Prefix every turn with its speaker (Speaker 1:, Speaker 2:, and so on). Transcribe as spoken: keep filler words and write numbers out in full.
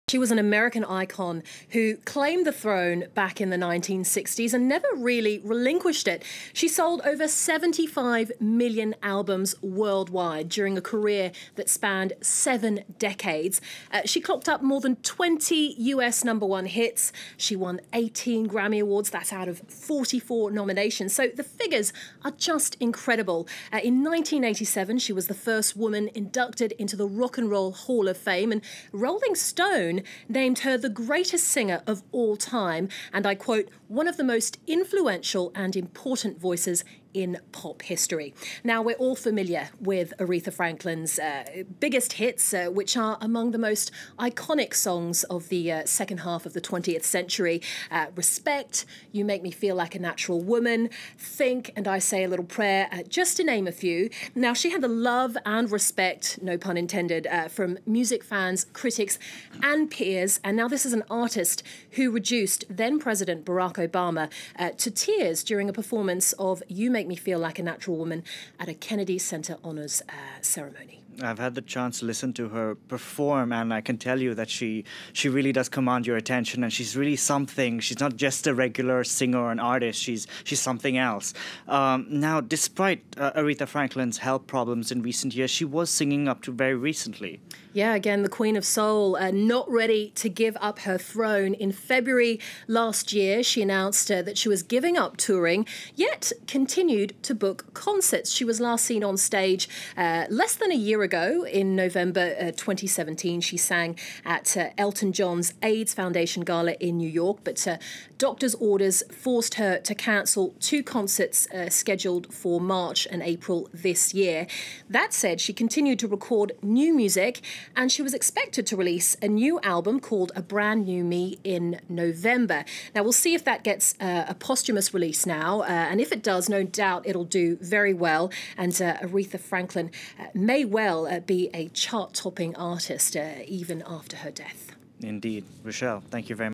Speaker 1: She was an American icon who claimed the throne back in the nineteen sixties and never really relinquished it. She sold over seventy-five million albums worldwide during a career that spanned seven decades. Uh, she clocked up more than twenty U S number one hits. She won eighteen Grammy Awards. That's out of forty-four nominations. So the figures are just incredible. Uh, in nineteen eighty-seven, she was the first woman inducted into the Rock and Roll Hall of Fame, and Rolling Stone named her the greatest singer of all time, and I quote, one of the most influential and important voices in pop history. Now, we're all familiar with Aretha Franklin's uh, biggest hits, uh, which are among the most iconic songs of the uh, second half of the twentieth century. Uh, Respect, You Make Me Feel Like a Natural Woman, Think, and I Say a Little Prayer, uh, just to name a few. Now, she had the love and respect, no pun intended, uh, from music fans, critics, and peers. And now this is an artist who reduced then-President Barack Obama uh, to tears during a performance of You Make Me Feel Like a Natural Woman at a Kennedy Center Honors uh, ceremony.
Speaker 2: I've had the chance to listen to her perform, and I can tell you that she she really does command your attention, and she's really something. She's not just a regular singer or an artist. She's she's something else. Um, now, despite uh, Aretha Franklin's health problems in recent years, she was singing up to very recently.
Speaker 1: Yeah, again, the Queen of Soul, uh, not ready to give up her throne. In February last year, she announced uh, that she was giving up touring, yet continued to book concerts. She was last seen on stage uh, less than a year ago. In November uh, twenty seventeen, she sang at uh, Elton John's AIDS Foundation Gala in New York, but uh, doctor's orders forced her to cancel two concerts uh, scheduled for March and April this year. That said, she continued to record new music, and she was expected to release a new album called A Brand New Me in November. Now, we'll see if that gets uh, a posthumous release now, uh, and if it does, no doubt it'll do very well, and uh, Aretha Franklin uh, may well uh, be a chart-topping artist uh, even after her death.
Speaker 2: Indeed. Rochelle, thank you very much.